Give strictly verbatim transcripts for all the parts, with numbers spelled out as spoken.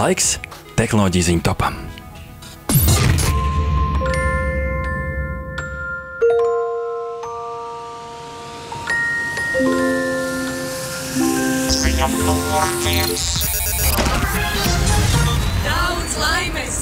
Laiks tehnoloģiju ziņu topam. Daudz laimes!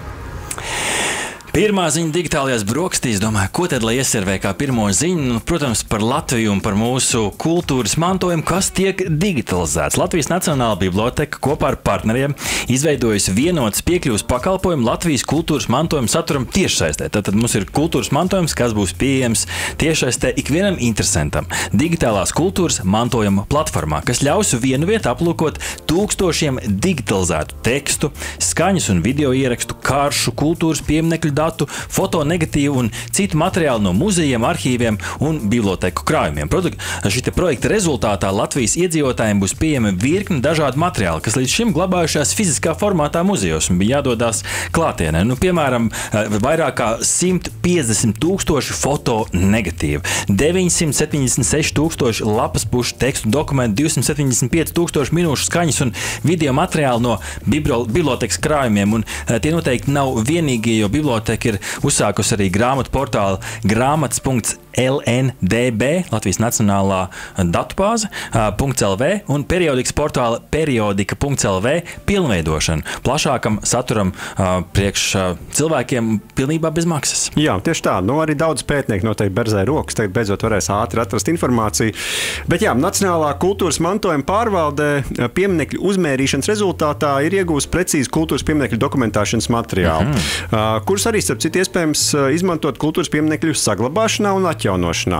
Pirmā ziņa digitālajās brokastīs, domāju, ko tad lai ieservē kā pirmo ziņu? Nu, protams, par Latviju un par mūsu kultūras mantojumu, kas tiek digitalizēts. Latvijas Nacionālā biblioteka kopā ar partneriem izveidojusi vienotas piekļuves pakalpojumu Latvijas kultūras mantojuma saturam tiešsaistē. Tātad mums ir kultūras mantojums, kas būs pieejams tiešsaistē ikvienam interesantam. Digitālās kultūras mantojuma platformā, kas ļaus vienu vietu aplūkot tūkstošiem digitalizētu tekstu, skaņas un video ierakstu, karšu, kultūras pieminekļu datu, fotonegatīvu un citu materiālu no muzejiem, arhīviem un biblioteku krājumiem. Šī projekta rezultātā Latvijas iedzīvotājiem būs pieejama virkne dažādu materiālu, kas līdz šim glabājušās fiziskā formātā muzejos un bija jādodās klātienē. Nu, piemēram, vairāk kā simt piecdesmit tūkstoši fotonegatīvu, deviņsimt septiņdesmit seši tūkstoši lapas pušu tekstu dokumentu, divsimt septiņdesmit pieci tūkstoši minūšu skaņas un video materiālu no bibliotekas krājumiem. Un tie noteikti nav vienīgie, jo biblioteka ir uzsākusi arī grāmatu portālu grāmatas punkts L N D B, Latvijas Nacionālā datubāze, .lv un periodikas portāla periodika punkts L V pilnveidošanu plašākam saturam priekš cilvēkiem pilnībā bez maksas. Jā, tieši tā. Nu, arī daudz pētnieku noteikti berzē rokas, tagad beidzot varēs ātri atrast informāciju. Bet jā, Nacionālā kultūras mantojuma pārvaldē pieminekļu uzmērīšanas rezultātā ir iegūst precīzi kultūras pieminekļu dokumentēšanas materiālu, mm-hmm. kurus arī, starp citu, iespējams izmantot kultūras pieminekļu saglabāšanā un atjaunošanā.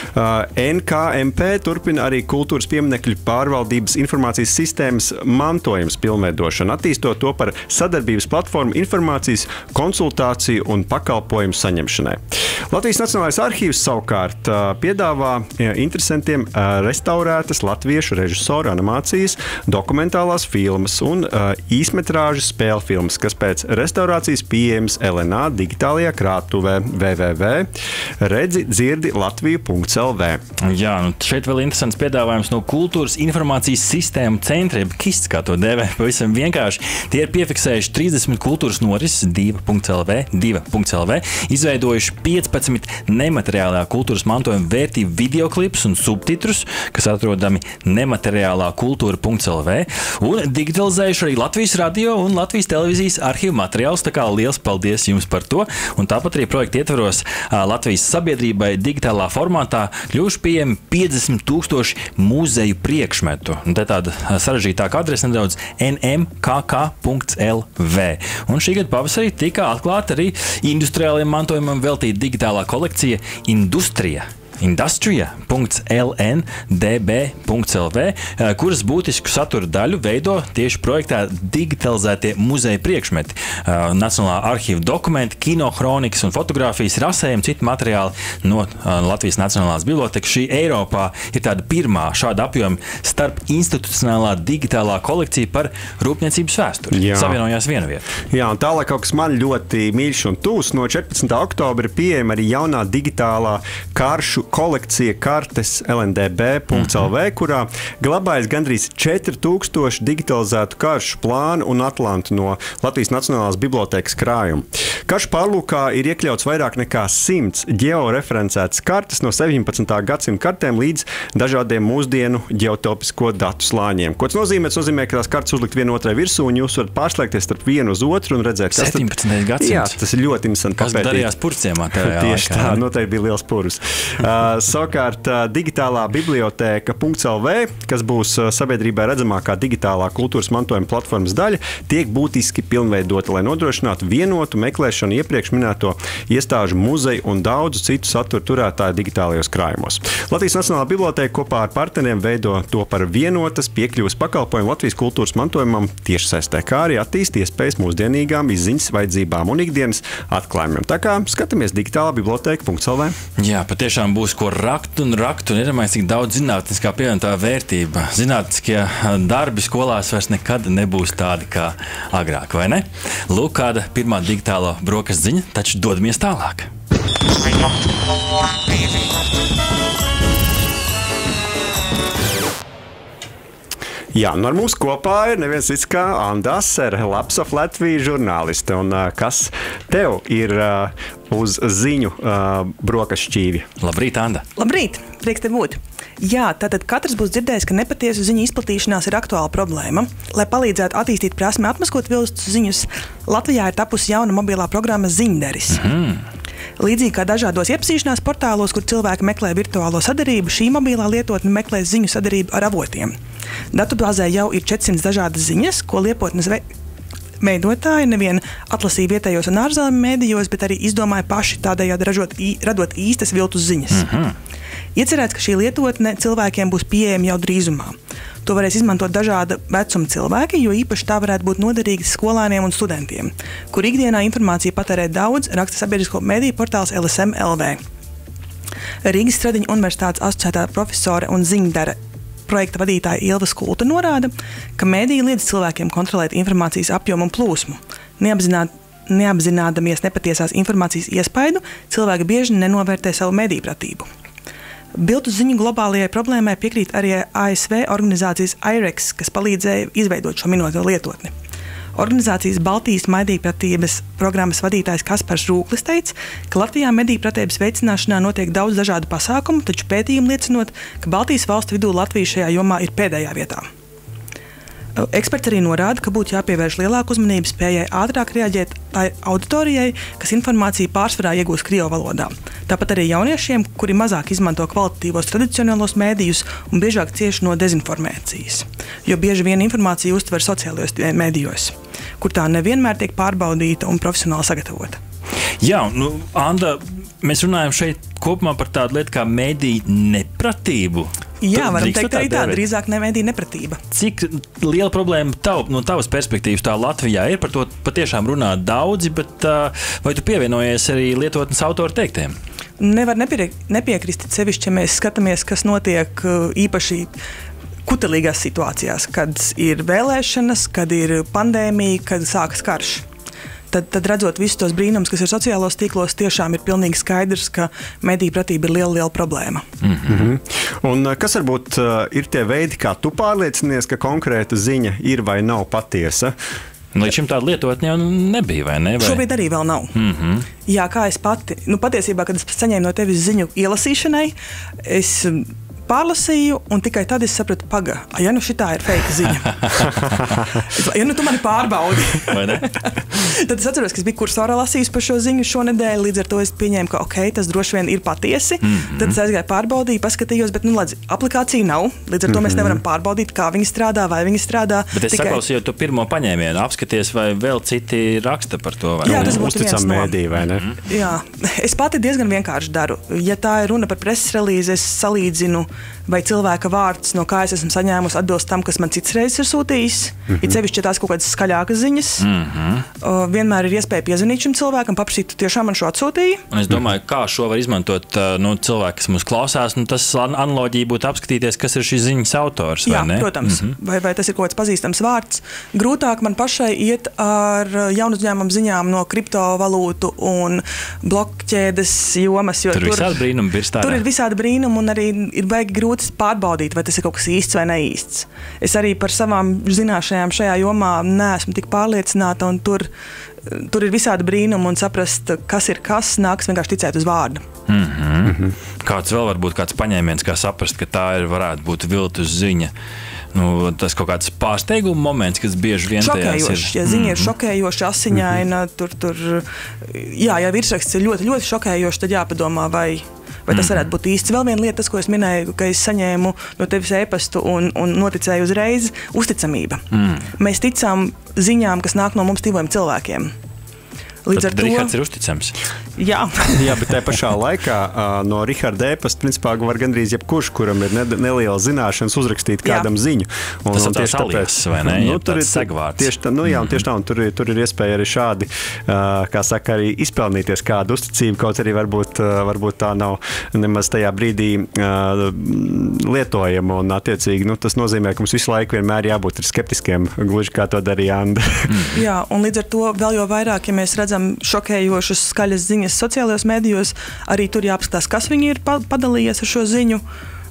N K M P turpina arī kultūras pieminekļu pārvaldības informācijas sistēmas mantojums pilnveidošanu, attīstot to par sadarbības platformu informācijas, konsultāciju un pakalpojumu saņemšanai. Latvijas Nacionālais arhīvs savukārt piedāvā interesantiem restaurētas latviešu režisoru animācijas, dokumentālās filmas un īsmetrāžu spēļu filmas, kas pēc restaurācijas pieejams L N A digitālajā krātuvē w w w punkt redzi dzirdi latviju punkts L V. Jā, nu šeit vēl interesants piedāvājums no kultūras informācijas sistēmu centra, jeb kists, kā to dēvē, pavisam vienkārši. Tie ir piefiksējuši trīsdesmit kultūras norises divi punkts L V, divi punkts L V, izveidojuši piecpadsmit nemateriālā kultūras mantojuma vērtību videoklipus un subtitrus, kas atrodami nemateriālā kultūra punkts L V, un digitalizējuši arī Latvijas radio un Latvijas televīzijas arhīvu materiālus, tā kā liels paldies jums par to, un tāpat arī projekta ietvaros Latvijas sabiedrībai digitālā formātā kļuvuši pieejami piecdesmit tūkstoši muzeju priekšmetu. Un te tāda sarežģītāka adrese nedaudz N M K K punkts L V. Un šī gada pavasarī tika atklāta arī industriālajiem mantojumam veltīta digitālā kolekcija Industrija. Industrija punkts L N D B punkts L V, kuras būtisku satura daļu veido tieši projektā digitalizētie muzeja priekšmeti, Nacionālā arhīva dokumenti, kinohronikas un fotogrāfijas, rasējumi, citi materiāli no Latvijas Nacionālās bibliotekas. Šī Eiropā ir tāda pirmā šāda apjoma starp institucionālā digitālā kolekcija par rūpniecības vēsturi. Jā. Savienojās viena vieta. Jā, un tālāk kaut kas man ļoti mīļš un tūs. No četrpadsmitā oktobra pieejama arī jaunā digitālā karšu kolekcija kartes L N D B punkts L V, kurā glabājas gandrīz četri tūkstoši digitalizētu karšu plānu un atlantu no Latvijas Nacionālās bibliotekas krājuma. Karšu pārlūkā ir iekļauts vairāk nekā simts ģeoreferencētas kartes no septiņpadsmitā gadsimta kartēm līdz dažādiem mūsdienu ģeotopisko datu slāņiem. Ko tas nozīmē? Tas nozīmē, ka tās kartes uzlikt vienu otrai virsū, un jūs varat pārslēgties starp vienu uz otru un redzēt, kas septiņpadsmitais gadsimts. Jā, tas ir ļoti interesanti papētīt. Kas darījās purciemā tajā Tieši tā, noteikti bija liels purvs. Uh, savukārt uh, digitālā biblioteka punkts L V, kas būs uh, sabiedrībai redzamākā digitālā kultūras mantojuma platformas daļa, tiek būtiski pilnveidota, lai nodrošinātu vienotu meklēšanu iepriekš minēto iestāžu, muzeju un daudzu citu saturu turētāju digitālajos krājumos. Latvijas Nacionālā biblioteka kopā ar partneriem veido to par vienotas piekļuves pakalpojumu Latvijas kultūras mantojumam tiešsaistē, kā arī attīst iespējas mūsdienīgām izziņas vajadzībām un ikdienas atklājumiem. Tā kā skatāmies digitālā biblioteka punkts L V. Jā, patiešām būs ko rakt un rakt, un iedomājies, cik daudz zinātniskā pievienotā vērtība. Zinātniskie darbi skolās vairs nekad nebūs tādi kā agrāk, vai ne? Lūk, kāda pirmā digitālo brokastu ziņa, taču dodamies tālāk. Jā, un ar mums kopā ir neviens cits kā Anda Asere, Labs of Latvijas žurnāliste. Un uh, kas tev ir uh, uz ziņu uh, brokašķīvi? Labrīt, Anda! Labrīt! Prieks te būt! Jā, tātad katrs būs dzirdējis, ka nepatiesu ziņu izplatīšanās ir aktuāla problēma. Lai palīdzētu attīstīt prasmi atmaskot viltus ziņas, Latvijā ir tapusi jauna mobilā programma Ziņderis. Mm-hmm. Līdzīgi kā dažādos iepazīšanās portālos, kur cilvēki meklē virtuālo sadarību, šī mobilā lietotne meklē ziņu sadarību ar avotiem. Datubāzē jau ir četrsimt dažādas ziņas, ko lietotnes veidotāji nevien atlasīja vietējos un ārzemju mēdījos, bet arī izdomāja paši, tādējādi ražot, radot īstas viltus ziņas. Mm-hmm. Iecerēts, ka šī lietotne cilvēkiem būs pieejama jau drīzumā. To varēs izmantot dažāda vecuma cilvēki, jo īpaši tā varētu būt noderīga skolēniem un studentiem, kur ikdienā informāciju patērē daudz, raksta sabiedrisko mediju portāls L S M L V. Rīgas Stradiņu universitātes asociētā profesore un Ziņdara projekta vadītāja Ilva Skulta norāda, ka mediji liedz cilvēkiem kontrolēt informācijas apjomu un plūsmu. Neapzināt, neapzinādamies nepatiesās informācijas iespaidu, cilvēki bieži nenovērtē savu mediju pratību. Viltus ziņu globālajai problēmai piekrīt arī A S V organizācijas I R E X, kas palīdzēja izveidot šo minēto lietotni. Organizācijas Baltijas medijpratības programmas vadītājs Kaspars Rūklis teica, ka Latvijā medijpratības veicināšanā notiek daudz dažādu pasākumu, taču pētījumi liecinot, ka Baltijas valstu vidū Latvija šajā jomā ir pēdējā vietā. Eksperts arī norāda, ka būtu jāpievērš lielāku uzmanību spējai ātrāk reaģēt tai auditorijai, kas informāciju pārsvarā iegūst krievu valodā. Tāpat arī jauniešiem, kuri mazāk izmanto kvalitatīvos tradicionālos mēdījus un biežāk cieši no dezinformācijas, jo bieži vien informāciju uztver sociālajos mēdījos, kur tā nevienmēr tiek pārbaudīta un profesionāli sagatavota. Jā, nu, Anda, mēs runājam šeit kopumā par tādu lietu kā mediju nepratību. Jā, varam teikt arī tā, drīzāk ne mediju nepratība. Cik liela problēma tav, no tavas perspektīvas tā Latvijā ir? Par to patiešām runā daudzi, bet uh, vai tu pievienojies arī lietotnes autoru teiktiem? Nevar nepie, nepiekrist sevišķi, ja mēs skatāmies, kas notiek īpaši kutelīgās situācijās, kad ir vēlēšanas, kad ir pandēmija, kad sākas karš. Tad, tad redzot visus tos brīnumus, kas ir sociālos tīklos, tiešām ir pilnīgi skaidrs, ka mediju pratība ir liela, liela problēma. Mm-hmm. Un kas varbūt ir tie veidi, kā tu pārliecinies, ka konkrēta ziņa ir vai nav patiesa? Līdz šim tāda lietotne jau nebija, vai ne? Vai? Šobrīd arī vēl nav. Mm-hmm. Jā, kā es pati, nu patiesībā, kad es saņēmu no tevis ziņu ielasīšanai, es pārlasīju, un tikai tad es sapratu, paga, ja nu šitā ir fake ziņa. Ja nu tu mani pārbaudi. Vai ne? Tad es atceros, ka es biju kursorā lasījis par šo ziņu šonedēļ, līdz ar to es pieņēmu, ka ok, tas droši vien ir patiesi. Mm-hmm. Tad es aizgāju pārbaudīju, paskatījos, bet nu, ladzi, aplikācija nav. Līdz ar to mm-hmm. mēs nevaram pārbaudīt, kā viņi strādā, vai viņi strādā. Bet es tikai... saklausīju to pirmo paņēmienu, apskaties, vai vēl citi raksta par to. Vai Jā, tas būtu viens no. Mēdī, vai ne? Mm-hmm. Jā, es pati diezgan vienkārši daru. Ja tā ir runa par preses relīzi, es salīdzinu, vai cilvēka vārds, no kā es esmu saņēmusi, atbilst tam, kas man cits reizes ir sūtījis. Mm-hmm. Ir sevišķi tās kaut kādas skaļākas ziņas. Mm-hmm. Uh, vienmēr ir iespēja piezvanīt šim cilvēkam, paprasīt, tu tiešām man šo atsūtīji. Un es domāju, kā šo var izmantot nu, cilvēki, kas mūs klausās. Nu, tas analoģija būtu apskatīties, kas ir šīs ziņas autors. Jā, vai ne? Protams. Mm-hmm. vai, vai tas ir kaut kāds pazīstams vārds. Grūtāk man pašai iet ar jaunu uzņēmumu ziņām no kriptovalūtu un blokķēdes jomas. Jo tur, tur, visādi brīnumi ir tur ir visādi brīnumi un arī ir baigi grūti pārbaudīt, vai tas ir kaut kas īsts vai neīsts. Es arī par savām zināšanām šajā jomā neesmu tik pārliecināta, un tur, tur ir visādi brīnumi, un saprast, kas ir kas, nāks vienkārši ticēt uz vārdu. Mm-hmm. Mm-hmm. Kāds vēl var būt kāds paņēmiens, kā saprast, ka tā ir, varētu būt viltus ziņa? Nu, tas kaut kāds pārsteiguma moments, kas bieži vien tajās ir. Ja ziņa ir šokējoša, asiņaina, mm-hmm. tur, tur, jā, ja virsraksts ir ļoti, ļoti šokējoši, tad jāpadomā, vai Vai tas varētu būt īsts? Vēl viena lieta, tas, ko es minēju, ka es saņēmu no tevis e-pastu un, un noticēju uzreiz, uzticamība. Mm. Mēs ticām ziņām, kas nāk no mums tīviem cilvēkiem. Līdz tad ar to Rihards ir uzticams. Jā. Jā, bet tajā pašā laikā uh, no Riharda e-pasta principā var gandrīz jebkurš, kuram ir ne, neliela zināšanas, uzrakstīt kādam jā. Ziņu. Un, tas un tieši tāpēc, vai ne? Nu, tur ir segvārds. Tieši tā, nu jā, un tieši tā, un tur, tur ir iespēja arī šādi, uh, kā saka, arī izpelnīties kādu uzticību, kaut arī varbūt, uh, varbūt tā nav nemaz tajā brīdī uh, lietojama, un attiecīgi, nu, tas nozīmē, ka mums visu laiku vienmēr jābūt skeptiskiem, gluži kā to darīja Anda. Jā, un līdz ar to vēl jau vairāk, ja mēs redzam šokējošas skaļas ziņas sociālajos mēdījos, arī tur jāapskatās, kas viņi ir padalījies ar šo ziņu.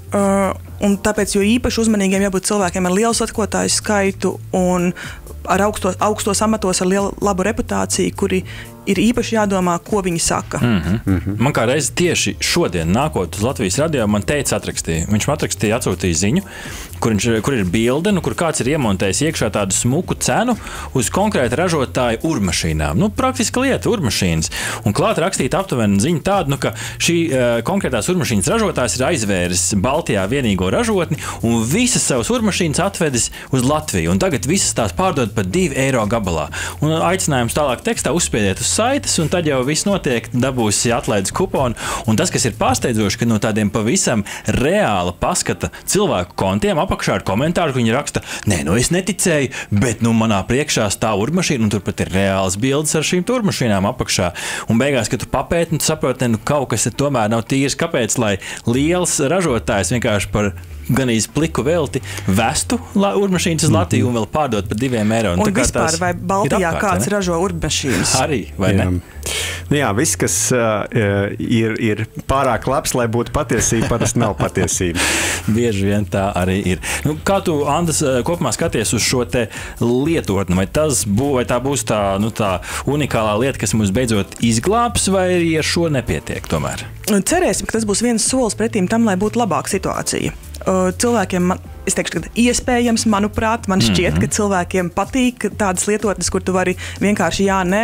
Uh, un tāpēc jo īpaši uzmanīgiem jābūt cilvēkiem ar lielu sekotāju skaitu un ar augstos, augstos amatos ar lielu labu reputāciju, kuri ir īpaši jādomā, ko viņi saka. Mm-hmm. Mm-hmm. Man kā reiz tieši šodien, nākot uz Latvijas radio, man teica atrakstīja. Viņš man atrakstīja, atsūtīja ziņu, kur, viņš, kur ir bilde, nu, kur kāds ir iemontējis iekšā tādu smuku cenu uz konkrēta ražotāja urmašīnām. Nu, praktiski lieta, urmašīnas. Un klāt rakstīt aptuveni ziņu tādu, nu, ka šī uh, konkrētās urmašīnas ražotājs ir aizvēris Baltijā vienīgo ražotni un visas savas urmašīnas atvedis uz Latviju. Un tagad visas tās pārdod par divu eiro gabalā. Un aicinājums tālāk tekstā uzspiediet uz saites, un tad jau viss notiek, dabūsi atlaides kuponu. Un tas, kas ir pārsteidzoši, ka no tādiem pavisam reāla paskata cilvēku kontiem apakšā ir komentāri, ka viņi raksta, nē, nu es neticēju, bet nu manā priekšā stāv urmašīna, un turpat ir reāls bildes ar šīm urmašīnām apakšā. Un beigās, kad tu papēti, tu saproti, nu kaut kas ir tomēr nav tīrs, kāpēc, lai liels ražotājs vienkārši par gan īsti pliku velti vestu urmašīnas uz Latviju un vēl pārdot par diviem eiro. Un, un vispār, vai Baltijā apkārt, kāds ne? Ražo urmašīnas? Arī, vai jā. ne? Nu jā, viss, kas uh, ir, ir pārāk labs, lai būtu patiesība, parasti nav patiesība. Bieži vien tā arī ir. Nu, kā tu, Andas, kopumā skaties uz šo te lietotni? Vai, tas bū, vai tā būs tā, nu, tā unikālā lieta, kas mums beidzot izglābs, vai arī ar šo nepietiek tomēr? Cerēsim, ka tas būs viens solis pretīm tam, lai būtu labāka situācija. Cilvēkiem, man, es teikšu, ka iespējams, manuprāt, man šķiet, mm-hmm. ka cilvēkiem patīk tādas lietotnes, kur tu vari vienkārši jā, nē,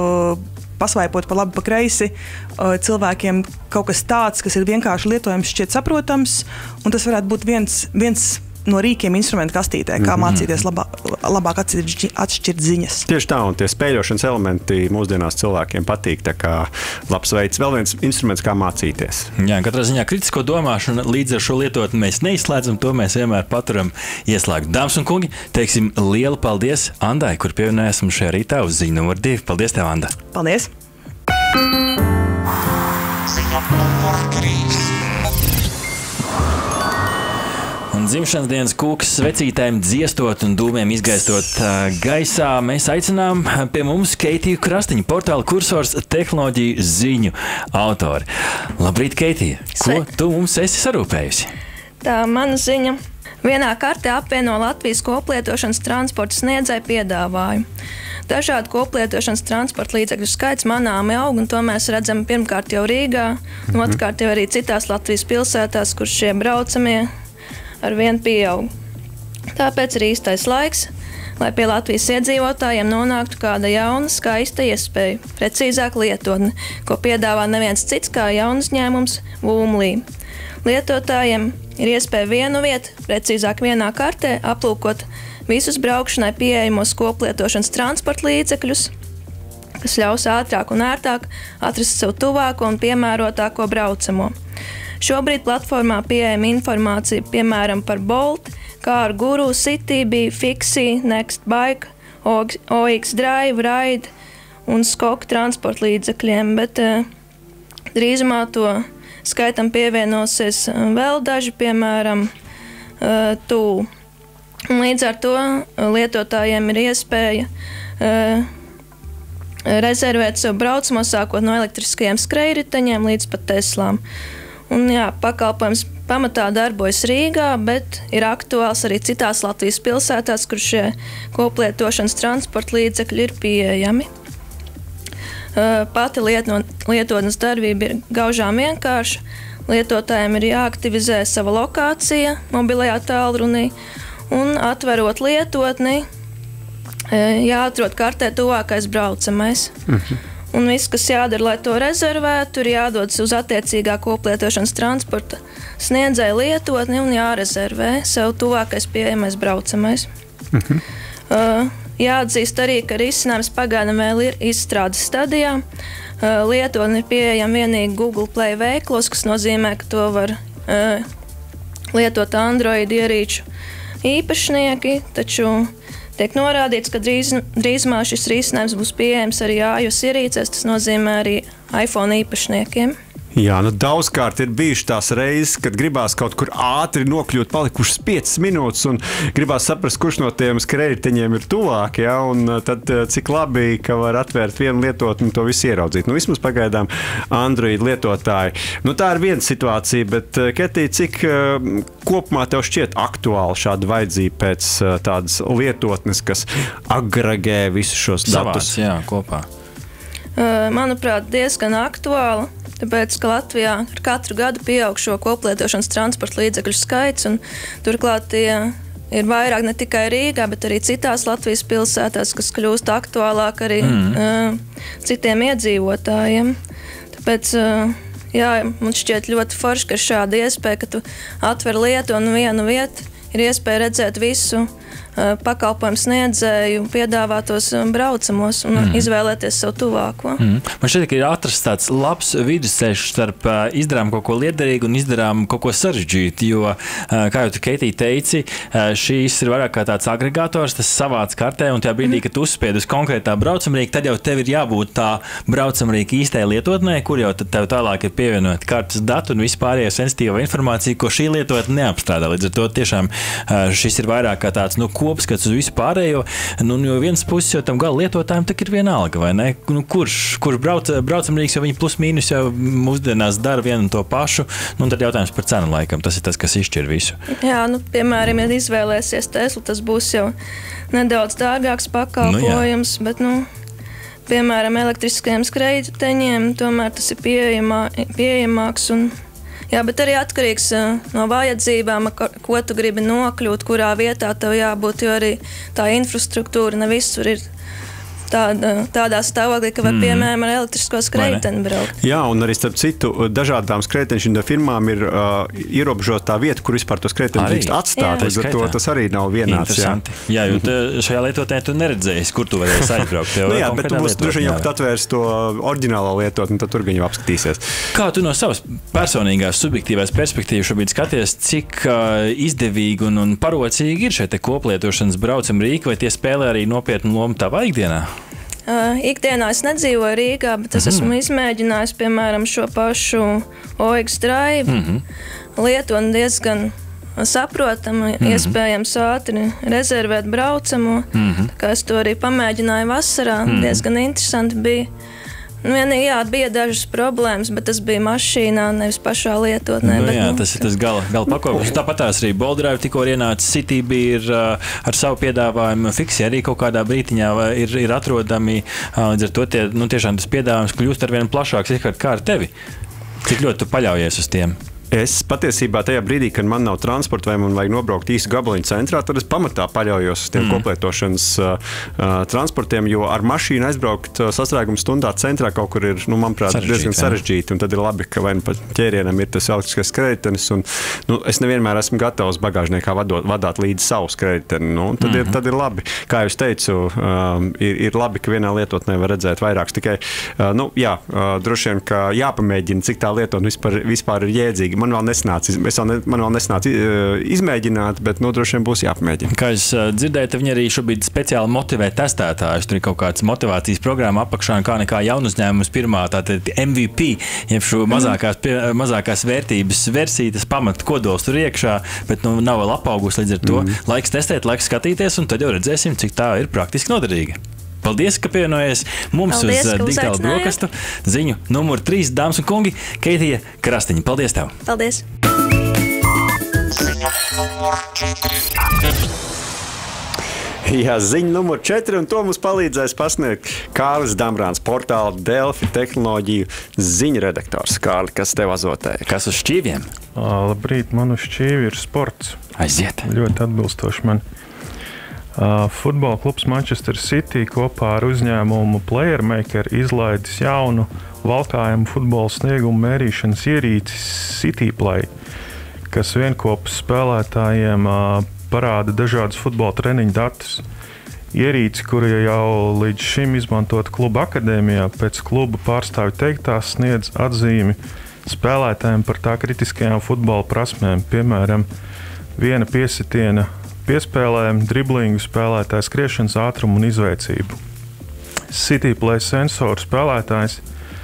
pasvaipot pa labi, pa kreisi. Cilvēkiem kaut kas tāds, kas ir vienkārši lietojams, šķiet saprotams, un tas varētu būt viens, viens no rīkiem instrumentu kastītē, kā mm-hmm. mācīties labā, labāk atšķirt, atšķirt ziņas. Tieši tā, un tie spēļošanas elementi mūsdienās cilvēkiem patīk, tā kā labs veids, vēl viens instruments, kā mācīties. Jā, katrā ziņā kritisko domāšanu līdz ar šo lietotni mēs neizslēdzam, to mēs vienmēr paturam ieslēgt. Dāmas un kungi, teiksim lielu paldies Andai, kur pievienojās mums šajā rītā uz ziņu numur divi. Paldies tev, Anda! Paldies! Ziņa numur trīs. Un dzimšanas dienas kūkas svecītēm dziestot un dūmiem izgaistot uh, gaisā, mēs aicinām pie mums Keitiju Krastiņu, portāla kursors tehnoloģiju ziņu autori. Labrīt, Keitija! Ko tu mums esi sarūpējusi? Tā mana ziņa. Vienā kartē apvieno Latvijas koplietošanas transporta sniedzēju piedāvājumu. Dažādu koplietošanas transporta līdzekļu skaits manāmi aug, un to mēs redzam pirmkārt jau Rīgā, un otrkārt jau arī citās Latvijas pilsētās, kur šie braucamie ar vien pieaug. Tāpēc ir īstais laiks, lai pie Latvijas iedzīvotājiem nonāktu kāda jauna, skaista iespēja, precīzāk lietotne, ko piedāvā neviens cits kā jaunas ņēmums Vūmlī. Lietotājiem ir iespēja vienu vietu, precīzāk vienā kartē, aplūkot visus braukšanai pieejamos koplietošanas transporta līdzekļus, kas ļaus ātrāk un ērtāk atrast sev tuvāko un piemērotāko braucamo. Šobrīd platformā pieejama informācija, piemēram, par Bolt, Car Guru, Citybee, Fixi, Nextbike, O X Drive, Ride un Skok transporta līdzekļiem, bet uh, drīzumā to skaitam pievienosies vēl daži, piemēram, uh, Tūl. Līdz ar to lietotājiem ir iespēja uh, rezervēt sev braucamo sākot no elektriskajiem skrejriteņiem līdz pat Teslām. Un, jā, pakalpojums pamatā darbojas Rīgā, bet ir aktuāls arī citās Latvijas pilsētās, kur šie koplietošanas transporta līdzekļi ir pieejami. Pati lietotnes darbība ir gaužām vienkārša. Lietotājiem ir jāaktivizē sava lokācija mobilajā tālrunī un atverot lietotni, jāatrod kartē tuvākais braucamais. Mhm. Un viss, kas jādara, lai to rezervētu, ir jādodas uz attiecīgā koplietošanas transporta sniedzēja lietotni un jārezervē sev tuvākais pieejamais braucamais. Mhm. Uh, jāatzīst arī, ka risinājums pagaidām vēl ir izstrādes stadijā. Uh, lietotni ir pieejama vienīgi Google Play veiklos, kas nozīmē, ka to var uh, lietot Android ierīču īpašnieki, taču tiek norādīts, ka drīz, drīzumā šis risinājums būs pieejams arī iOS ierīcēs, tas nozīmē arī iPhone īpašniekiem. Jā, nu daudzkārt ir bijuši tās reizes, kad gribās kaut kur ātri nokļūt, palikušas piecas minūtes, un gribās saprast, kurš no tiem skrējteņiem ir tuvāk, ja, un tad cik labi, ka var atvērt vienu lietotni un to visu ieraudzīt. Nu, vismaz pagaidām Android lietotāji. Nu, tā ir viena situācija, bet, Ketī, cik kopumā tev šķiet aktuāli šāda vajadzība pēc tādas lietotnes, kas agregē visus šos datus? Savāc, jā, kopā. Manuprāt, diezgan aktuāla. Tāpēc, ka Latvijā ar katru gadu pieaug šo koplietošanas transporta līdzekļu skaits, un turklāt tie ir vairāk ne tikai Rīgā, bet arī citās Latvijas pilsētās, kas kļūst aktuālāk arī mm. uh, citiem iedzīvotājiem. Tāpēc, uh, jā, mums šķiet ļoti forši, ka ir šāda iespēja, ka tu atver lietu un vienu vietu ir iespēja redzēt visu pakalpojumu sniedzēju piedāvātos braucamos un mm. izvēlēties savu tuvāko. Mm. Man šķiet, ka ir atrasts tāds labs vidusceļš starp uh, izdarām kaut ko liederīgu un izdarām kaut ko sarežģītu, jo, uh, kā jau tu, Keitī, teici, uh, šīs ir vairāk kā tāds agregātors, tas savāc kartē, un tajā brīdī, kad tu uzspied uz konkrētā braucamrīka, tad jau tev ir jābūt tā braucamrīka īstai lietotnē, kur jau tev tālāk ir pievienot kartes datu un vispārējā sensitīva informācija, ko šī lietotne neapstrādā. Līdz ar to tiešām uh, šis ir vairāk kā tāds, nu, kopskats uz visu pārējo, nu, jo viens puses jau tam gala lietotājiem tak ir vienalga, vai ne? Nu, kurš, kurš brauc, braucamrīks, jo viņi plus mīnus jau mūsdienās dara vienu un to pašu, nu, un tad jautājums par cenu laikam, tas ir tas, kas izšķir visu. Jā, nu, piemēram, ja izvēlēsies Teslu, tas būs jau nedaudz dārgāks pakalpojums, nu, bet, nu, piemēram, elektriskajiem skrējteņiem, tomēr tas ir pieejamā, pieejamāks un jā, bet arī atkarīgs uh, no vajadzībām, ko, ko tu gribi nokļūt, kurā vietā tev jābūt, jo arī tā infrastruktūra ne visur ir tāda, tādā stāvoklī, ka var, mm. piemēram, ar elektrisko skrējteni braukt. Jā, un arī starp citu, dažādām skrējteņu firmām ir uh, ierobežotā vieta, kur vispār to skrējteni drīkst atstāt. Līdz ar to tas arī nav vienāds. Jā, jā jo te, šajā lietotnē tu neredzēsi, kur tu varēsi aizbraukt. Nu jā, bet tu būs droši vien jau pat atvērs to oriģinālo lietotni, tad tur gan jau apskatīsies. Kā tu no savas personīgās, subjektīvās perspektīvas šobrīd skaties, cik uh, izdevīgi un, un parocīgi ir šeit te koplietošanas braucamrīki, vai tie spēlē arī nopietnu lomu tavā ikdienā? Uh, ikdienā es nedzīvoju Rīgā, bet es esmu mm. izmēģinājis, piemēram, šo pašu O X Drive mm -hmm. lietu un diezgan saprotama, mm -hmm. iespējams ātri rezervēt braucamo. Mm -hmm. Tā kā es to arī pamēģināju vasarā, mm -hmm. diezgan interesanti bija. Nu, vienīgi, jā, bija dažas problēmas, bet tas bija mašīnā, nevis pašā lietotnē. Nu, bet, jā, nu, tas ir tas gala, gala pakopums. Tāpat tās arī Boldrive tikko ienāca, City bija ir, uh, ar savu piedāvājumu, Fiksi arī kaut kādā brītiņā ir, ir atrodami. Uh, līdz ar to tie, nu, tiešām tas piedāvājums kļūst ar vien plašāks, kā ar tevi. Cik ļoti tu paļaujies uz tiem? Es patiesībā tajā brīdī, kad man nav transporta vai man vajag nobraukt īsu gabaliņu centrā, tad es pamatā paļaujos uz tiem mm. koplietošanas uh, uh, transportiem, jo ar mašīnu aizbraukt uh, sastrēguma stundā centrā kaut kur ir, nu, manuprāt, sarežģīti, diezgan sarežģīti. Un tad ir labi, ka vai nu pat ķērienam ir tas elektriskais skrējtenis, un nu, es nevienmēr esmu gatavs bagāžniekā vadot, vadāt līdzi savu skrējteni. Nu, tad, mm-hmm. ir, tad ir labi. Kā jau es teicu, um, ir, ir labi, ka vienā lietotnē var redzēt vairākus. Tikai, uh, nu, jā, uh, droši vien, ka jāpamēģina, cik tā lietotne vispār, vispār ir jēdzīga. Man vēl nesnāca, vēl, ne, man vēl nesnāca izmēģināt, bet nu, droši vien būs jāpamēģina. Kā es dzirdēju, viņi arī šobrīd speciāli motivē testētājus. Tur ir kaut kāds motivācijas programma apakšā, kā nekā jaunu uzņēmums pirmā, tātad M V P, jeb šo mazākās, mazākās vērtības versiju, tas pamat kodols tur iekšā, bet nu, nav vēl apaugus līdz ar to. Mm. Laiks testēt, laiks skatīties, un tad jau redzēsim, cik tā ir praktiski noderīga. Paldies, ka pievienojies mums Paldies, uz digitālu brokastu ziņu numur trīs, dāmas un kungi, Keitija Krastiņa. Paldies tev! Paldies! Ziņa numur četri. Jā, ziņa numur četri, un to mums palīdzēs pasniegt Kārlis Dambrāns, portāla Delfi tehnoloģiju ziņu redaktors. Kārli, kas tev azotēja? Kas uz šķīviem? Labrīt, man uz šķīvi ir sports. Aiziet! Ļoti atbilstoši man. Uh, futbola klubs Manchester City kopā ar uzņēmumu Playermaker izlaidis jaunu valkājumu futbola sniegumu mērīšanas ierīci City Play, kas vienkopus spēlētājiem uh, parāda dažādus futbola treniņu datus. Ierīci, kura jau līdz šim izmantot kluba akadēmijā, pēc kluba pārstāvju teiktās sniedz atzīmi spēlētājiem par tā kritiskajām futbola prasmēm, piemēram, viena piesitiena piespēlēm, driblingu, spēlētāju skriešanas ātrumu un izveicību. City Play sensoru spēlētājs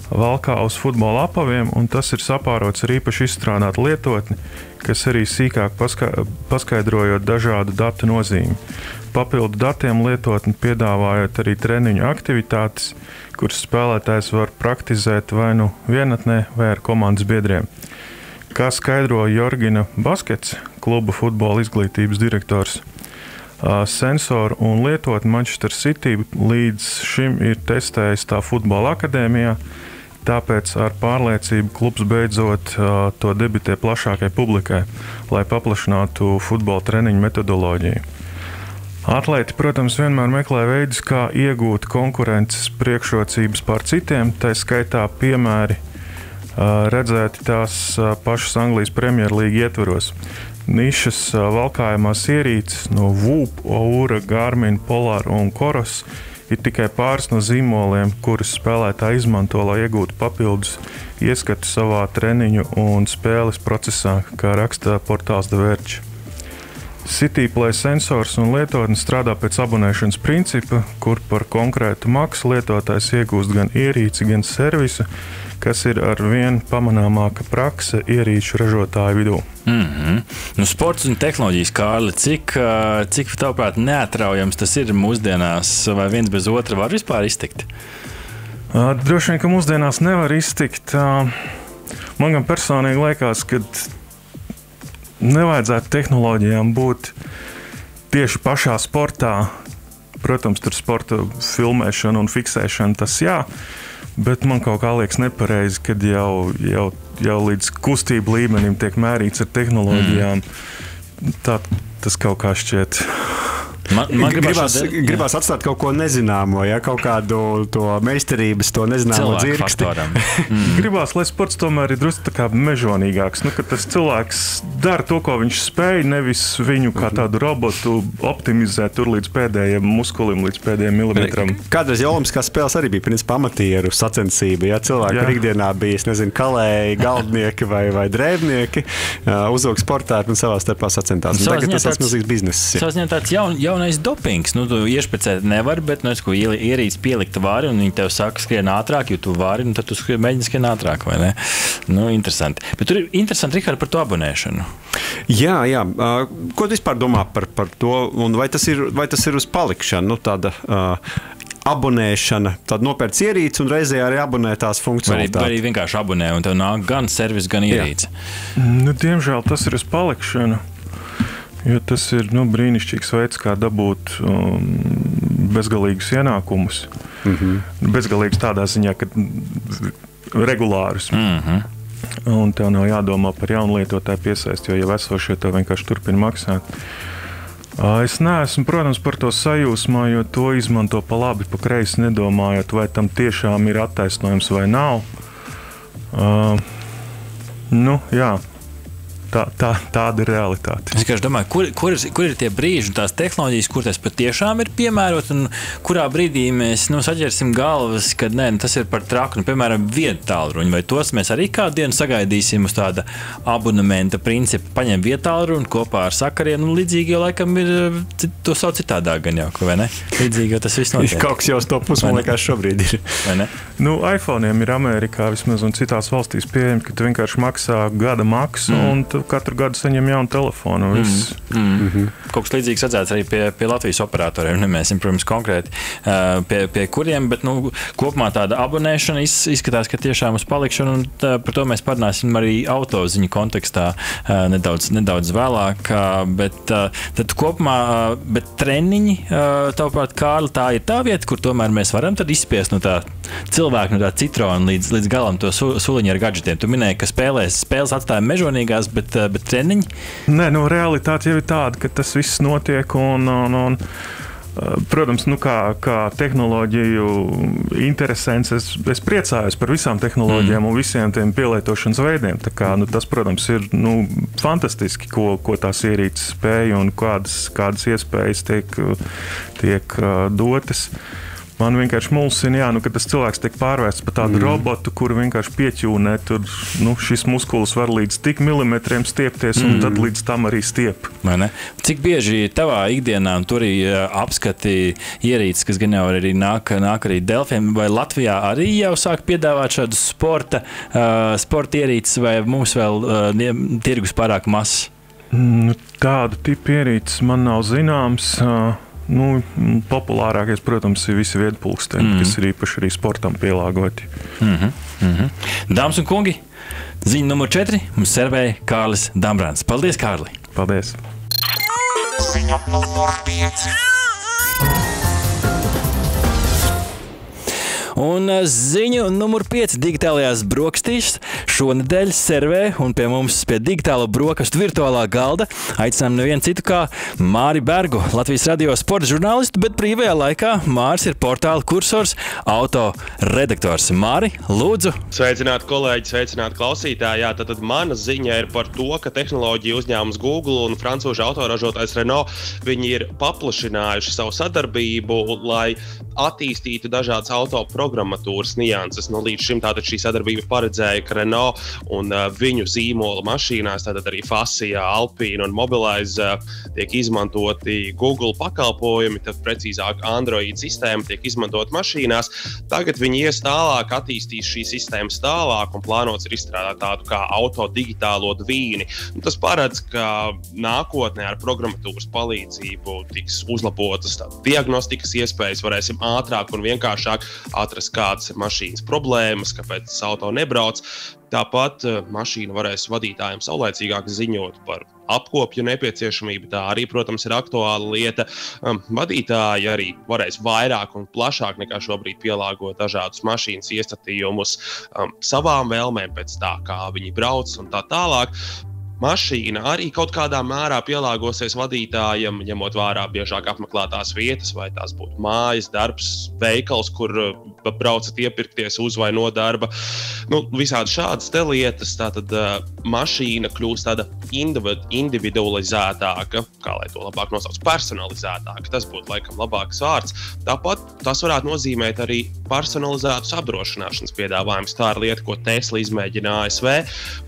valkā uz futbola apaviem, un tas ir sapārots ar īpaši izstrādātu lietotni, kas arī sīkāk paska paskaidrojot dažādu datu nozīmi. Papildu datiem lietotni piedāvājot arī treniņu aktivitātes, kuras spēlētājs var praktizēt vai nu vienatnē, vai ar komandas biedriem. Kā skaidro Jorgina Baskets, kluba futbola izglītības direktors, sensoru un lietotni Manchester City līdz šim ir testējis tā futbola akadēmijā, tāpēc ar pārliecību klubs beidzot uh, to debitē plašākai publikai, lai paplašinātu futbola treniņu metodoloģiju. Atlēti, protams, vienmēr meklē veidus, kā iegūt konkurences priekšrocības pār citiem, tā skaitā piemēri uh, redzēti tās uh, pašas Anglijas Premjerlīga ietvaros. Nišas uh, valkājumās ierīces no Whoop, Oura, Garmin, Polar un Coros ir tikai pāris no zīmoliem, kurus spēlētāji izmanto, lai iegūtu papildus ieskatu savā treniņu un spēles procesā, kā raksta portāls The Verge. CityPlay sensors un lietotne strādā pēc abonēšanas principa, kur par konkrētu maksu lietotājs iegūst gan ierīci, gan servisu, kas ir ar vien pamanāmāka prakse ierīču ražotāju vidū. Mm-hmm. Nu, sports un tehnoloģijas, Kārli, cik, cik tavuprāt neatraujams tas ir mūsdienās, vai viens bez otra var vispār iztikt? Droši vien, ka mūsdienās nevar iztikt. Man gan personīgi liekas, ka nevajadzētu tehnoloģijām būt tieši pašā sportā. Protams, tur sporta filmēšana un fiksēšana, tas jā, bet man kaut kā liekas nepareizi, kad jau, jau, jau līdz kustību līmenim tiek mērīts ar tehnoloģijām. Mm. Tā, tas kaut kā šķiet. Man, man gribās, šodien, gribās atstāt kaut ko nezināmo, ja? Kaut kādu to meistarības, to nezināmo dzirksti. Mm. Gribās, lai sports tomēr ir drusku tā kā mežonīgāks. Nu, ka tas cilvēks dara to, ko viņš spēj, nevis viņu kā tādu robotu optimizēt tur līdz pēdējiem muskulim, līdz pēdējiem milimetram. Kādreiz jau olimpiskās spēles arī bija principā amatieru sacensība. Ja? Cilvēki ar ikdienā bija, es nezinu, kalēji, galdnieki vai, vai drēbnieki, uh, uzauga sportāri un savā starpā sacentās. Un tagad tas tāds milzīgs bizness. Savas ziņā tāds jaun, jaun jaunais dopings. Nu, tu iešpecēt nevar, bet, nu, es ko ierīci pielikt vari, un viņi tev saka, skrien ātrāk, jo tu vari, un tad tu skrien, mēģini skrien ātrāk, vai ne? Nu, interesanti. Bet tur ir interesanti, Rihard, par to abonēšanu. Jā, jā. Uh, ko tu vispār domā par, par to, un vai tas ir, vai tas ir uz palikšanu? Nu, tāda uh, abonēšana, tad nopērc ierīci un reizē arī abonē tās funkcionalitātes. Vai arī vienkārši abonē, un tev nāk gan servis, gan ierīci. Nu, diemžēl tas ir uz palikšanu. Jo tas ir nu, brīnišķīgs veids, kā dabūt um, bezgalīgus ienākumus. Mm-hmm. Bezgalīgus tādā ziņā, ka regulārus. Mm-hmm. Un tev nav jādomā par jaunlietotāju piesaisti, jo jau esošie tev vienkārši turpina maksāt. Es neesmu, protams, par to sajūsmā, jo to izmanto pa labi, pa kreisi nedomājot, vai tam tiešām ir attaisnojums vai nav. Uh, nu, jā. Tā, tā, tāda ir realitāte. Es vienkārši domāju, kur, kur, ir, kur ir tie brīži un tās tehnoloģijas, kur tas patiešām ir piemērot, un kurā brīdī mēs nu, saķersim galvas, ka nē, tas ir par traku. Nu, piemēram, vietālruņi, vai tos mēs arī kādu dienu sagaidīsim uz tāda abonementa principa, paņem vietālruņu kopā ar sakariem, un līdzīgi jau laikam ir, to sauc citādāk gan jau, vai ne? Līdzīgi jau tas viss notiek. Kaut kas jau uz to pusi, man liekas, šobrīd ir. Vai ne? Nu, iPhone'iem ir Amerikā vismaz un citās valstīs pieejami, ka tu vienkārši maksā gada maksu, mm. un tu katru gadu saņem jaunu telefonu. Mm. Mm. Mm-hmm. Kaut kas līdzīgs redzēts arī pie, pie Latvijas operatoriem. Nemēsim, protams, konkrēti uh, pie, pie kuriem, bet nu, kopumā tāda abonēšana iz, izskatās, ka tiešām uz palikšanu, un tā, par to mēs parunāsim arī autoziņu kontekstā uh, nedaudz, nedaudz vēlāk. Uh, bet, uh, tad kopumā, uh, bet treniņi, uh, tavuprāt, Kārli, tā ir tā vieta, kur tomēr mēs varam tad izspiest no tā cilvēku, no tā citrona līdz, līdz galam to su, suliņu ar gadžetiem. Tu minēji, ka spēlēs, spēles atstāja mežonīgās, bet, bet treniņi? Nē, nu, realitāte jau ir tāda, ka tas viss notiek un, un, un protams, nu, kā, kā tehnoloģiju interesants, es, es priecājos par visām tehnoloģijām mm. un visiem tiem pielietošanas veidiem. Tā kā, nu, tas, protams, ir nu, fantastiski, ko, ko tās ierīces spēja un kādas, kādas iespējas tiek, tiek uh, dotas. Man vienkārši mulsina, jā, nu, ka tas cilvēks tiek pārvērsts par tādu mm. robotu, kuru vienkārši pieķūnē. Tur nu, šis muskulis var līdz tik milimetriem stiepties, un mm. tad līdz tam arī stiep. Cik bieži tavā ikdienā tur arī apskati ierīces, kas gan jau arī nāk, nāk arī Delfiem, vai Latvijā arī jau sāk piedāvāt šādu sporta, uh, sporta ierīces, vai mums vēl uh, tirgus pārāk mazs? Mm, tāda tipa ierīces man nav zināms. Uh, Nu, populārākais, protams, ir visi viedpulksteņi, mm. kas ir īpaši arī sportam pielāgoti. Mm-hmm. Mm-hmm. Dāmas un kungi, ziņa numur četri mums servēja Kārlis Dambrāns. Paldies, Kārli! Paldies! Ziņa numur pieci. Un ziņu numur pieci digitālajās brokastīs šonedēļ servē un pie mums pie digitāla brokastu virtuālā galda aicinām nevienu citu kā Māri Bergu, Latvijas radio sporta žurnālistu, bet brīvajā laikā Māris ir portāla kursors auto redaktors. Māri, lūdzu! Sveicināt kolēģi, sveicināt klausītāji. Jā, tad mana ziņa ir par to, ka tehnoloģiju uzņēmums Google un francūžu autoražotājs Renault, viņi ir paplašinājuši savu sadarbību, lai attīstītu dažādas auto programmatūras nianses. Nu, līdz šim tātad šī sadarbība paredzēja, ka Renault un uh, viņu zīmola mašīnās, tātad arī Fasija, Alpine un Mobilize uh, tiek izmantoti Google pakalpojumi, tad precīzāk Android sistēma tiek izmantot mašīnās. Tagad viņi ies tālāk, attīstīs šīs sistēmas tālāk un plānots ir izstrādāt tādu kā auto digitālo dvīni. Un tas paredz, ka nākotnē ar programmatūras palīdzību tiks uzlabotas diagnostikas iespējas, varēsim ātrāk un vienkāršāk atrast, kādas ir mašīnas problēmas, kāpēc tas auto nebrauc. Tāpat uh, mašīna varēs vadītājiem saulaicīgāk ziņot par apkopju nepieciešamību. Tā arī, protams, ir aktuāla lieta. Um, vadītāji arī varēs vairāk un plašāk nekā šobrīd pielāgot dažādus mašīnas iestatījumus um, savām vēlmēm pēc tā, kā viņi brauc un tā tālāk. Mašīna arī kaut kādā mērā pielāgosies vadītājam, ņemot vērā biežāk apmeklētās vietas, vai tās būtu mājas, darbs, veikals, kur braucat iepirkties uz vai no darba. Nu, visādi šādas te lietas, tātad uh, mašīna kļūst tāda individualizētāka, kā lai to labāk nosauc, personalizētāka. Tas būtu laikam labāks vārds. Tāpat tas varētu nozīmēt arī personalizētus apdrošināšanas piedāvājumus. Tā ir lieta, ko Tesla izmēģina A S V.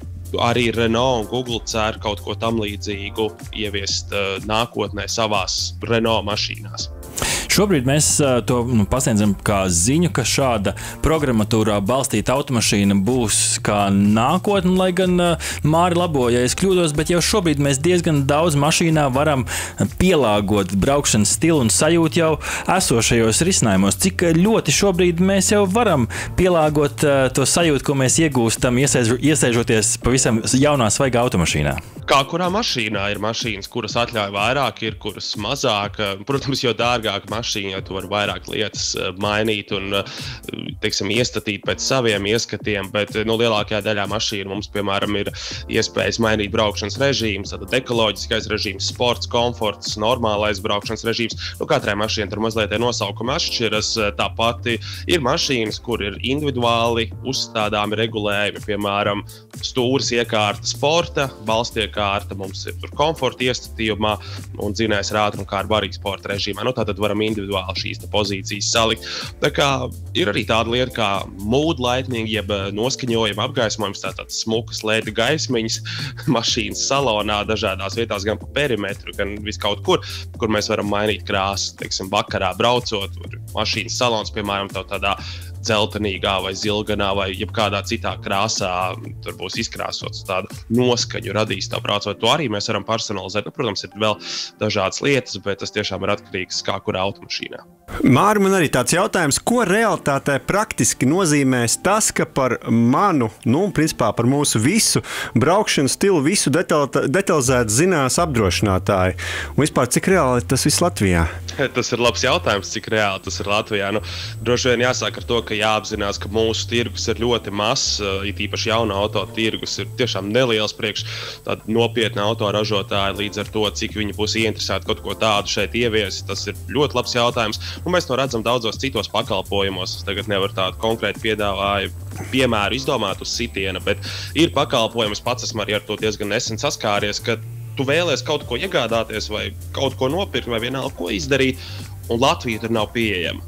Arī Renault un Google cer kaut ko tam līdzīgu ieviest uh, nākotnē savās Renault mašīnās. Šobrīd mēs to nu, pasniedzam kā ziņu, ka šāda programmatūrā balstīta automašīna būs kā nākotne, lai gan Māri labo, ja es kļūdos, bet jau šobrīd mēs diezgan daudz mašīnā varam pielāgot braukšanas stilu un sajūtu jau esošajos risinājumos. Cik ļoti šobrīd mēs jau varam pielāgot to sajūtu, ko mēs iegūstam, iesēž, iesēžoties pavisam jaunā svaigā automašīnā? Kā kurā mašīnā ir mašīnas, kuras atļauj vairāk, ir kuras mazāk. Protams, jo dārgāka mašīna, jo tu vari vairāk lietas mainīt un, teiksim, iestatīt pēc saviem ieskatiem, bet nu, lielākajā daļā mašīnu mums, piemēram, ir iespējas mainīt braukšanas režīmus, tātad ekoloģiskais režīms, sports, komforts, normālais braukšanas režīms. Nu, katrai mašīnai tur mazliet nosaukumi atšķiras. Tāpat ir mašīnas, kur ir individuāli uzstādāmi regulējumi, piemēram, stūres iekārta sporta, balsts iekārta, mums ir tur komforta iestatījumā un dzinējs ar ātrumkārtu arī sporta režīmā. Nu, tātad varam individuāli šīs pozīcijas salikt. Tā kā ir arī tāda lieta kā mood lighting, jeb noskaņojuma apgaismojums, tātad smukas L E D gaismiņas mašīnas salonā dažādās vietās, gan pa perimetru, gan vis kaut kur, kur mēs varam mainīt krāsu. Teiksim, vakarā braucot, mašīnas salons, piemēram, tādā dzeltenīgā vai zilganā vai jebkādā citā krāsā, tur būs izkrāsots tādu noskaņu radīs tā braucot. To arī mēs varam personalizēt. Nu, protams, ir vēl dažādas lietas, bet tas tiešām ir atkarīgs kā kurā automašīnā. Māri, man arī tāds jautājums, ko realitātē praktiski nozīmēs tas, ka par manu, nu, principā par mūsu visu braukšanu stilu, visu detal, detalizēt zinās apdrošinātāji. Un vispār, cik reāli tas viss Latvijā? Tas ir labs jautājums, cik reāli tas ir Latvijā. Nu, droši vien jāsāk ar to, ka jāapzinās, ka mūsu tirgus ir ļoti mazs, it īpaši jauna auto tirgus ir tiešām neliels priekš tāda nopietna autoražotāja, līdz ar to, cik viņi būs ieinteresēti kaut ko tādu šeit ieviest. Tas ir ļoti labs jautājums. Un mēs to redzam daudzos citos pakalpojumos. Es tagad nevaru tādu konkrēti piedāvāju piemēru izdomāt uz sitiena, bet ir pakalpojums, pats esmu arī ar to diezgan nesen saskāries, ka tu vēlies kaut ko iegādāties vai kaut ko nopirkt vai vienalga ko izdarīt, un Latvija tur nav pieejama.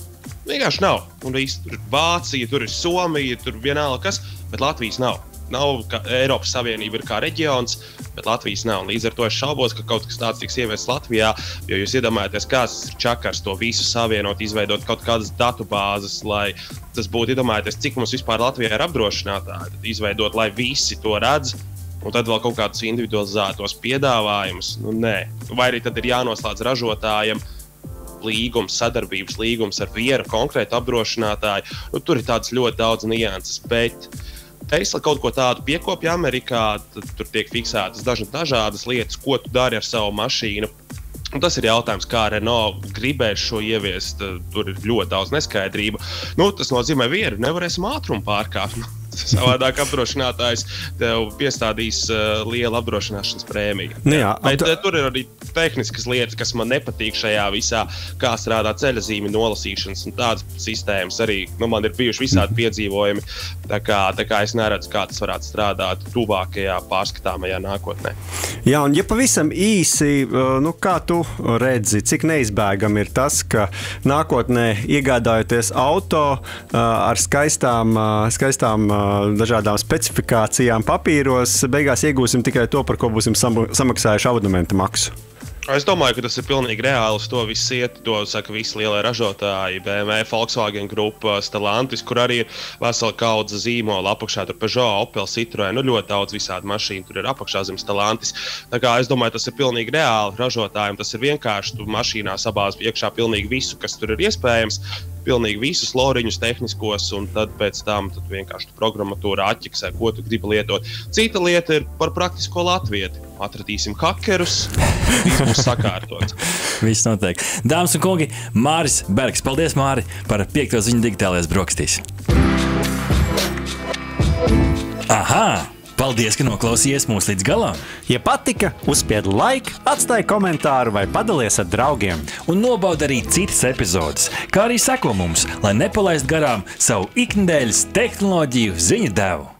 Vienkārši nav. Un viss, tur ir Vācija, tur ir Somija, tur vienalga kas, bet Latvijas nav. Nav, ka Eiropas Savienība ir kā reģions, bet Latvijas nav. Līdz ar to es šaubos, ka kaut kas tāds tiks ieviests Latvijā, jo jūs iedomājaties, kāds ir čakars to visu savienot, izveidot kaut kādas datubāzes, lai tas būtu, iedomājaties, cik mums vispār Latvijā ir apdrošinātāji, tad izveidot, lai visi to redz, un tad vēl kaut kādus individualizētos piedāvājumus. Nu, nē. Vai arī tad ir jānoslēdz ražotājiem līgums, sadarbības līgums ar vienu konkrētu apdrošinātāju. Nu, tur ir tāds ļoti daudz nianses, bet Tesla kaut ko tādu piekopja Amerikā, tad tur tiek fiksētas dažas dažādas lietas, ko tu dari ar savu mašīnu. Un tas ir jautājums, kā Renault gribēs šo ieviest, tur ir ļoti daudz neskaidrību. Nu, tas nozīmē vienu, nevarēsim ātrumu pārkāpt. Savādāk apdrošinātājs tev piestādīs uh, lielu apdrošināšanas prēmiju. Nu jā, Bet apdro... uh, tur ir arī tehniskas lietas, kas man nepatīk šajā visā, kā strādā ceļazīmi nolasīšanas un tādas sistēmas arī. Nu, man ir bijuši visādi piedzīvojumi, tā kā, tā kā es neredzu, kā tas varētu strādāt tuvākajā pārskatāmajā nākotnē. Jā, un ja pavisam īsi, nu, kā tu redzi, cik neizbēgami ir tas, ka nākotnē iegādājoties auto ar skaistām, skaistām dažādām specifikācijām papīros, beigās iegūsim tikai to, par ko būsim samaksājuši abonementa maksu. Es domāju, ka tas ir pilnīgi reāli. Uz to viss iet. To saka visi lielie ražotāji. B M W, Volkswagen grupa, Stellantis, kur arī ir vesela kaudze zīmola apakšā. Tur Peugeot, Opel, Citroen. Nu, ļoti daudz visādi mašīnu. Tur ir apakšā zem Stellantis. Tā kā es domāju, tas ir pilnīgi reāli ražotājiem. Tas ir vienkārši. Tu mašīnā sabāz iekšā pilnīgi visu, kas tur ir iespējams. Pilnīgi visus loriņus tehniskos, un tad pēc tam tad vienkārši programmatūra atķiksē, ko tu gribi lietot. Cita lieta ir par praktisko latvieti. Atradīsim hakerus, viss būs sakārtots. Viss notiek. Dāmas un kungi, Māris Bergs. Paldies, Māri, par piekto ziņu digitālajās brokastīs. Aha! Paldies, ka noklausījies mūs līdz galam! Ja patika, uzspied like, atstāj komentāru vai padalies ar draugiem. Un nobauda arī citas epizodes, kā arī seko mums, lai nepalaist garām savu iknedēļas tehnoloģiju ziņu devu.